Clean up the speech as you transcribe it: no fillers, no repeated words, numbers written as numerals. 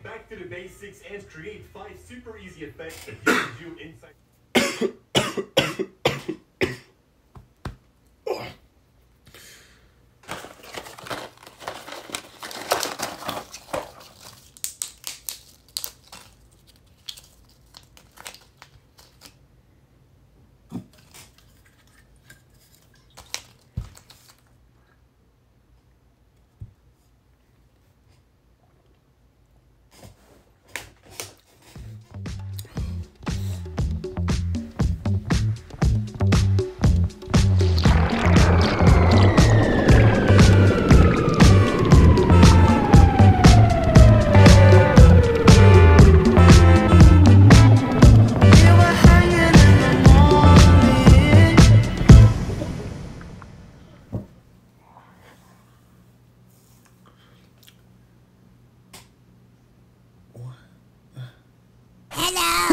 back to the basics and create 5 super easy effects that you can do inside. Hello.